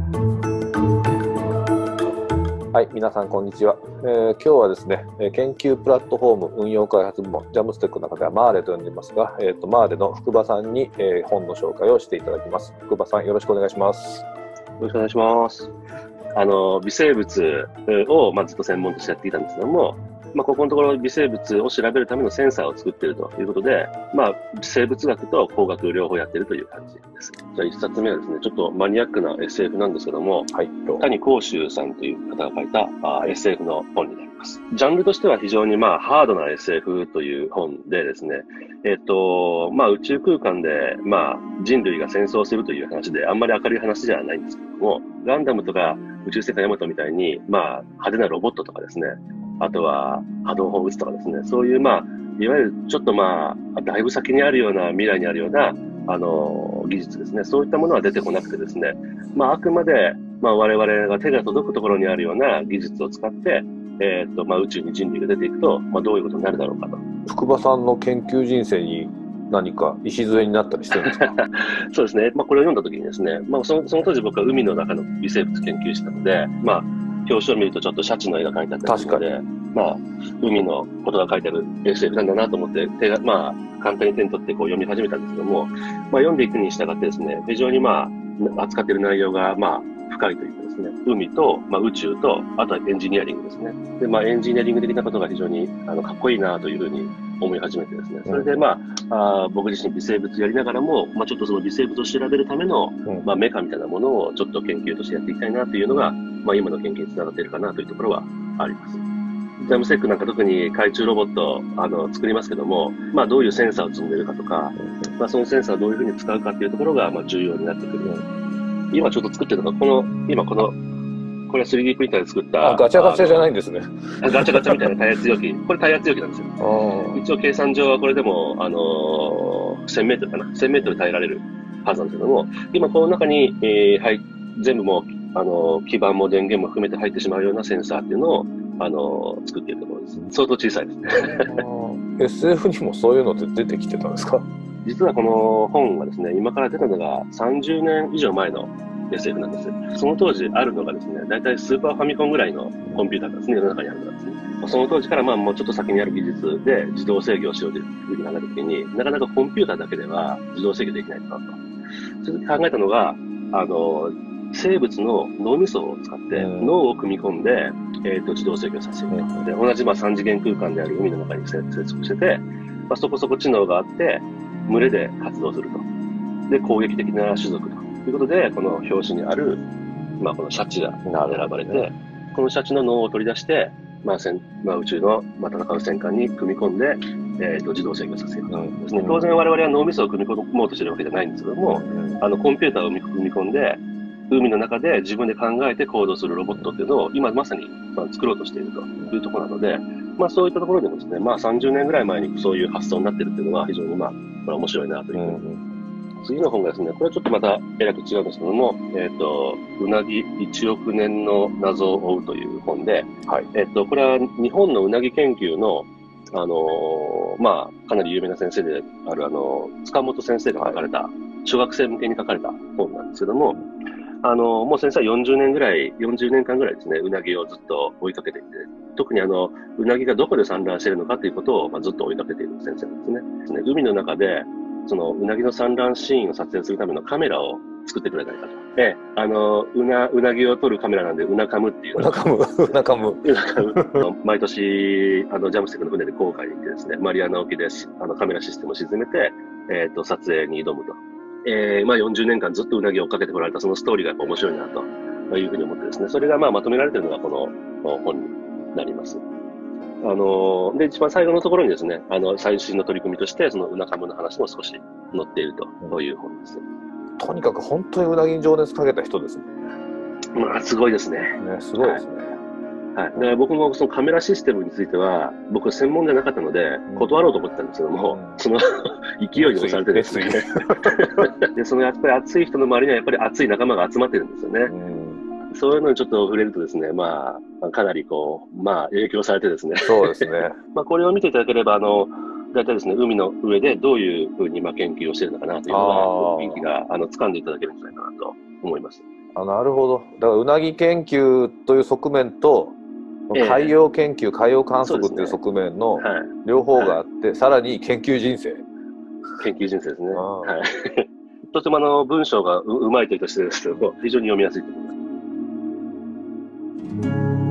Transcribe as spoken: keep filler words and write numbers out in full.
はい、皆さんこんにちは。えー、今日はですね、研究プラットフォーム運用開発部門、ジャムステックの中ではマーレと呼んでいますが、えーと、マーレの福場さんに、えー、本の紹介をしていただきます。福場さん、よろしくお願いします。 よろしくお願いします。あの、微生物を、まあ、ずっと専門としてやっていたんですけども、まあ、ここのところ微生物を調べるためのセンサーを作っているということで、まあ、生物学と工学両方やっているという感じです。じゃあ一冊目はですね、ちょっとマニアックな エスエフ なんですけども、はい、谷公秀さんという方が書いたあ エスエフ の本になります。ジャンルとしては非常にまあハードな エスエフ という本でですね、えっと、まあ宇宙空間でまあ人類が戦争するという話であんまり明るい話じゃないんですけども、ガンダムとか宇宙世界ヤマトみたいにまあ派手なロボットとかですね、あとは波動砲を撃つとかですね、そういうまあ、いわゆるちょっとまあ、だいぶ先にあるような、未来にあるような、あの、技術ですね、そういったものは出てこなくてですね、まあ、あくまで、まあ、我々が手が届くところにあるような技術を使って、えっと、まあ、宇宙に人類が出ていくと、まあ、どういうことになるだろうかと。 福場さんの研究人生に何か礎になったりしてるんですか？ そうですね。まあ、これを読んだ時にですね、まあ、その、その当時僕は海の中の微生物研究してたので、まあ、表紙を見るとちょっとシャチの絵が描いてあったりするので、まあ、海のことが書いてある エスエフ なんだなと思って、手が、まあ、簡単に手に取ってこう読み始めたんですけども、まあ、読んでいくに従ってですね、非常にまあ、扱っている内容が、まあ、深いというかですね、海と、まあ、宇宙と、あとはエンジニアリングですね。で、まあ、エンジニアリング的なことが非常に、あの、かっこいいなというふうに思い始めてですね、それでまあ、あ僕自身微生物やりながらも、まあ、ちょっとその微生物を調べるための、まあ、メカみたいなものをちょっと研究としてやっていきたいなというのが、まあ、今の研究につながっているかなというところはあります。ジャムステックなんか特に海中ロボットあの作りますけども、まあ、どういうセンサーを積んでいるかとか、まあ、そのセンサーをどういうふうに使うかというところがまあ重要になってくる。今ちょっと作ってるのが、この、今この、これは スリーディー プリンターで作った。 あ、ガチャガチャじゃないんですね。 ガチャガチャみたいな耐圧容器。これ耐圧容器なんですよ。一応計算上はこれでも、あのー、せんメートルかな ?せん メートル耐えられるはずなんですけども、今この中に、えー、はい、全部もう、あのー、基板も電源も含めて入ってしまうようなセンサーっていうのを、あのー、作っているところです。相当小さいですね。 エスエフ にもそういうのって出てきてたんですか？ 実はこの本はですね、今から出たのがさんじゅうねん以上前の エスエフ なんです。その当時あるのがですね、だいたいスーパーファミコンぐらいのコンピューターがですね、世の中にあるのがですね。その当時からまあもうちょっと先にある技術で自動制御をしようというふうに考えたときに、なかなかコンピューターだけでは自動制御できないのかと。それで考えたのが、あの、生物の脳みそを使って脳を組み込んで、えっと、自動制御させると。で、同じまあさん次元空間である海の中に接続してて、まあ、そこそこ知能があって、群れで活動すると。で、攻撃的な種族ということで、この表紙にある、まあ、このシャチが選ばれて、ね、このシャチの脳を取り出して、まあ戦まあ、宇宙の、まあ、戦う戦艦に組み込んで、えー、と自動制御させるとですね。当然我々は脳みそを組み込もうとしているわけじゃないんですけども、あのコンピューターを組み込んで、海の中で自分で考えて行動するロボットっていうのを今まさに、まあ、作ろうとしているというところなので、まあそういったところでもですね、まあさんじゅうねんぐらい前にそういう発想になってるっていうのは非常にまあ、これは面白いなというふうに。うん、次の本がですね、これはちょっとまたえらく違うんですけども、えっと、うなぎいちおくねんの謎を追うという本で、はい、えっと、これは日本のうなぎ研究のあのー、まあ、かなり有名な先生である、あのー、塚本先生が書かれた、小学生向けに書かれた本なんですけども、あの、もう先生はよんじゅうねんぐらい、よんじゅうねんかんぐらいですね、うなぎをずっと追いかけていて、特にあの、うなぎがどこで産卵しているのかということを、まあ、ずっと追いかけている先生なんですね。海の中で、その、うなぎの産卵シーンを撮影するためのカメラを作ってくれないかと。で、あの、うな、うなぎを撮るカメラなんで、うなカムっていう。 うなカム、うなカム。 うなカム。毎年、あの、ジャムステックの船で航海に行ってですね、マリアナ沖で、あの、カメラシステムを沈めて、えっと、撮影に挑むと。えー、まあよんじゅうねんかんずっとうなぎを追っかけてこられたそのストーリーがやっぱ面白いなというふうに思ってですね、それがまあまとめられているのがこの本になります。あのー、で、一番最後のところにですね、あの、最新の取り組みとして、そのうなかむの話も少し載っているという本です。 とにかく本当にうなぎに情熱かけた人ですね。 まあ、すごいですね。 ね、すごいですね。はいはい。で、僕もそのカメラシステムについては、僕専門じゃなかったので、断ろうと思ってたんですけども、うん、その勢いに押されてですね。で、そのやっぱり熱い人の周りにはやっぱり熱い仲間が集まってるんですよね。うん、そういうのにちょっと触れるとですね、まあ、かなりこう、まあ、影響されてですね。 そうですね。まあ、これを見ていただければ、あの、大体ですね、海の上でどういうふうにまあ研究をしているのかなというのが、雰囲気があの掴んでいただけるんじゃないかなと思います。 あ、なるほど。だからうなぎ研究という側面と、 ええ海洋研究、海洋観測っていうそうですね側面のはい。 両方があって、さらに研究人生。 研究人生ですね。 ああはい。とてもあの文章がううまいというとしてですけど、非常に読みやすいと思います。